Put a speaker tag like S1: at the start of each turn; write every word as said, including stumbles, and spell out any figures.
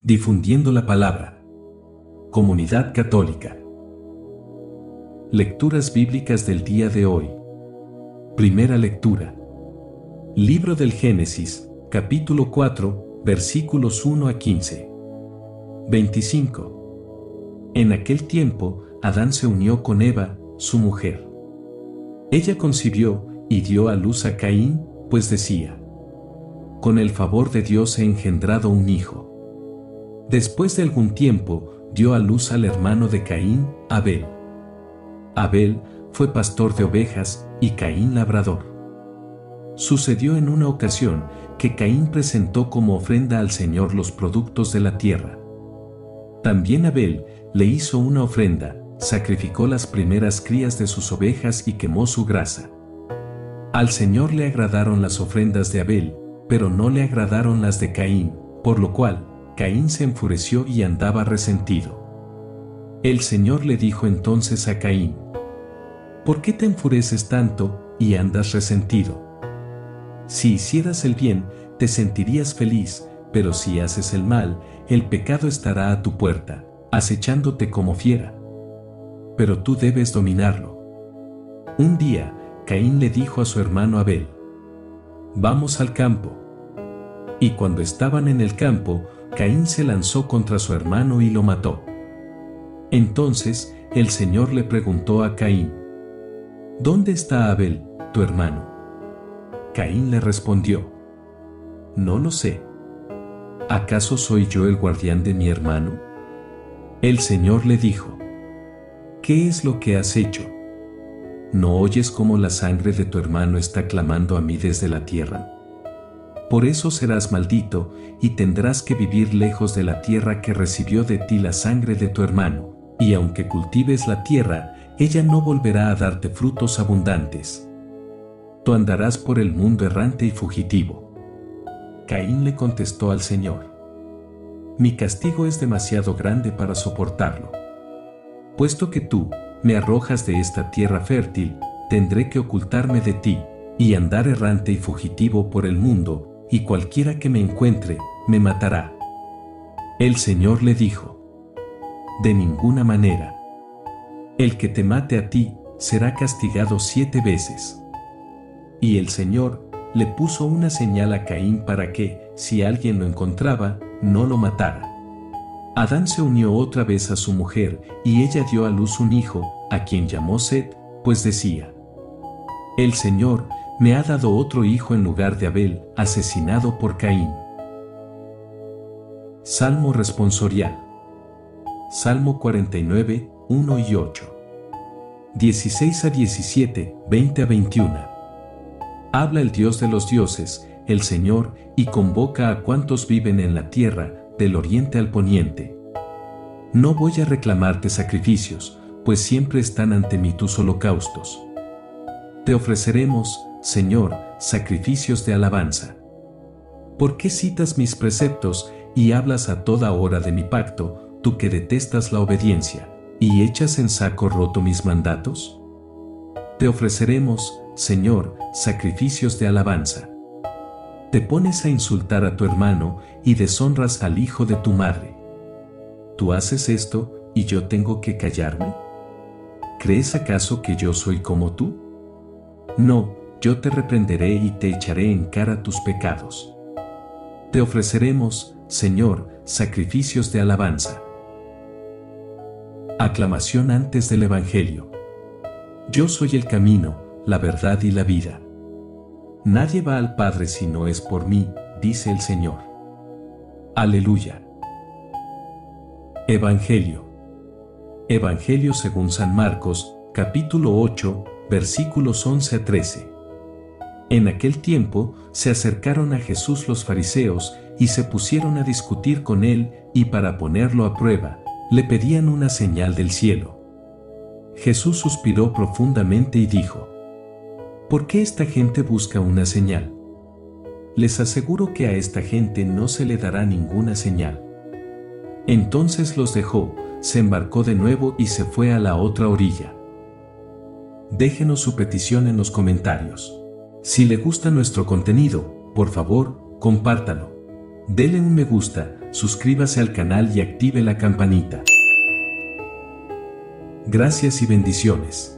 S1: Difundiendo la palabra. Comunidad Católica. Lecturas bíblicas del día de hoy. Primera lectura. Libro del Génesis, capítulo cuatro, versículos uno a quince. veinticinco. En aquel tiempo, Adán se unió con Eva, su mujer. Ella concibió y dio a luz a Caín, pues decía: con el favor de Dios he engendrado un hijo. Después de algún tiempo, dio a luz al hermano de Caín, Abel. Abel fue pastor de ovejas y Caín labrador. Sucedió en una ocasión que Caín presentó como ofrenda al Señor los productos de la tierra. También Abel le hizo una ofrenda, sacrificó las primeras crías de sus ovejas y quemó su grasa. Al Señor le agradaron las ofrendas de Abel, pero no le agradaron las de Caín, por lo cual Caín se enfureció y andaba resentido. El Señor le dijo entonces a Caín: ¿por qué te enfureces tanto y andas resentido? Si hicieras el bien, te sentirías feliz, pero si haces el mal, el pecado estará a tu puerta, acechándote como fiera. Pero tú debes dominarlo. Un día, Caín le dijo a su hermano Abel: vamos al campo. Y cuando estaban en el campo, Caín se lanzó contra su hermano y lo mató. Entonces, el Señor le preguntó a Caín: ¿dónde está Abel, tu hermano? Caín le respondió: no lo sé. ¿Acaso soy yo el guardián de mi hermano? El Señor le dijo: ¿qué es lo que has hecho? ¿No oyes cómo la sangre de tu hermano está clamando a mí desde la tierra? Por eso serás maldito, y tendrás que vivir lejos de la tierra que recibió de ti la sangre de tu hermano, y aunque cultives la tierra, ella no volverá a darte frutos abundantes. Tú andarás por el mundo errante y fugitivo. Caín le contestó al Señor: mi castigo es demasiado grande para soportarlo. Puesto que tú me arrojas de esta tierra fértil, tendré que ocultarme de ti, y andar errante y fugitivo por el mundo, y cualquiera que me encuentre, me matará. El Señor le dijo: de ninguna manera. El que te mate a ti, será castigado siete veces. Y el Señor le puso una señal a Caín para que, si alguien lo encontraba, no lo matara. Adán se unió otra vez a su mujer, y ella dio a luz un hijo, a quien llamó Set, pues decía: el Señor me ha dado otro hijo en lugar de Abel, asesinado por Caín. Salmo responsorial. Salmo cuarenta y nueve, uno y ocho. dieciséis a diecisiete, veinte a veintiuno. Habla el Dios de los dioses, el Señor, y convoca a cuantos viven en la tierra, del oriente al poniente. No voy a reclamarte sacrificios, pues siempre están ante mí tus holocaustos. Te ofreceremos, Señor, sacrificios de alabanza. ¿Por qué citas mis preceptos y hablas a toda hora de mi pacto, tú que detestas la obediencia, y echas en saco roto mis mandatos? Te ofreceremos, Señor, sacrificios de alabanza. Te pones a insultar a tu hermano y deshonras al hijo de tu madre. ¿Tú haces esto y yo tengo que callarme? ¿Crees acaso que yo soy como tú? No, yo te reprenderé y te echaré en cara tus pecados. Te ofreceremos, Señor, sacrificios de alabanza. Aclamación antes del Evangelio. Yo soy el camino, la verdad y la vida. Nadie va al Padre si no es por mí, dice el Señor. Aleluya. Evangelio. Evangelio según San Marcos, capítulo ocho, versículos once a trece. En aquel tiempo se acercaron a Jesús los fariseos y se pusieron a discutir con él, y para ponerlo a prueba, le pedían una señal del cielo. Jesús suspiró profundamente y dijo: ¿por qué esta gente busca una señal? Les aseguro que a esta gente no se le dará ninguna señal. Entonces los dejó, se embarcó de nuevo y se fue a la otra orilla. Déjenos su petición en los comentarios. Si le gusta nuestro contenido, por favor, compártalo. Dele un me gusta, suscríbase al canal y active la campanita. Gracias y bendiciones.